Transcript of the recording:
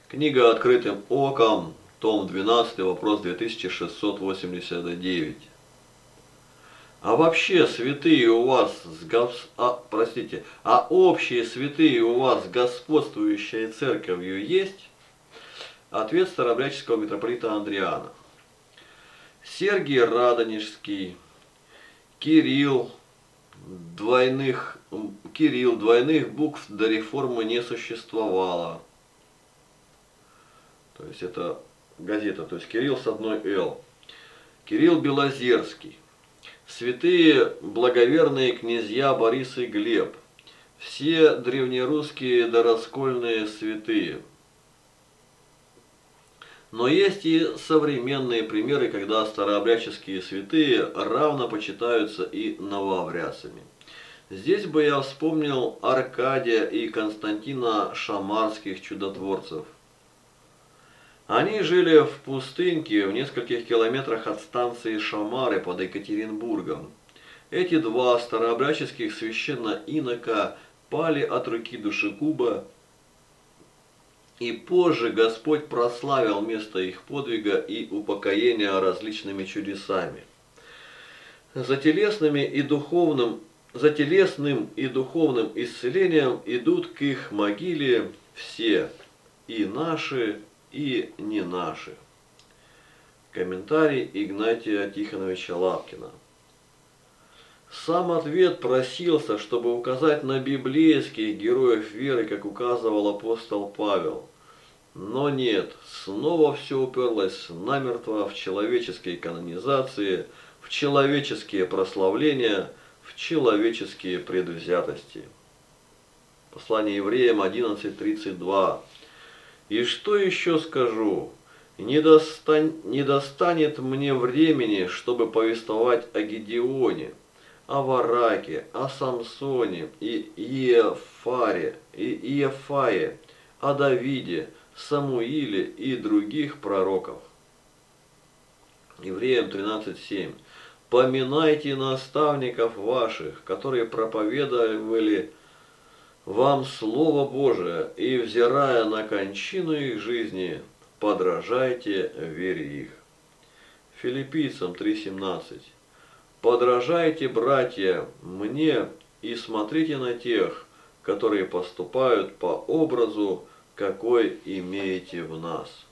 Книга «Открытым оком», том 12, вопрос 2689. А вообще святые у вас, общие святые у вас с господствующей церковью есть? Ответ старообрядческого митрополита Андриана. Сергий Радонежский, Кирилл, двойных букв до реформы не существовало. То есть это газета, то есть Кирилл с одной «Л». Кирилл Белозерский. Святые благоверные князья Борис и Глеб. Все древнерусские дораскольные святые. Но есть и современные примеры, когда старообрядческие святые равно почитаются и новообрядцами. Здесь бы я вспомнил Аркадия и Константина Шамарских чудотворцев. Они жили в пустыньке в нескольких километрах от станции Шамары под Екатеринбургом. Эти два старообрядческих священно-инока пали от руки душегуба, и позже Господь прославил место их подвига и упокоения различными чудесами. За телесным и духовным исцелением идут к их могиле все, и наши, и не наши. Комментарий Игнатия Тихоновича Лапкина. Сам ответ просился, чтобы указать на библейских героев веры, как указывал апостол Павел. Но нет, снова все уперлось намертво в человеческие канонизации, в человеческие прославления, в человеческие предвзятости. Послание евреям 11:32. И что еще скажу? Не достанет мне времени, чтобы повествовать о Гедеоне, о Вараке, о Самсоне и Иефае, о Давиде, Самуиле и других пророков. Евреям 13:7. Поминайте наставников ваших, которые проповедовали вам Слово Божие, и, взирая на кончину их жизни, подражайте вере их. Филиппийцам 3:17. Подражайте, братья, мне и смотрите на тех, которые поступают по образу, какой имеете в нас.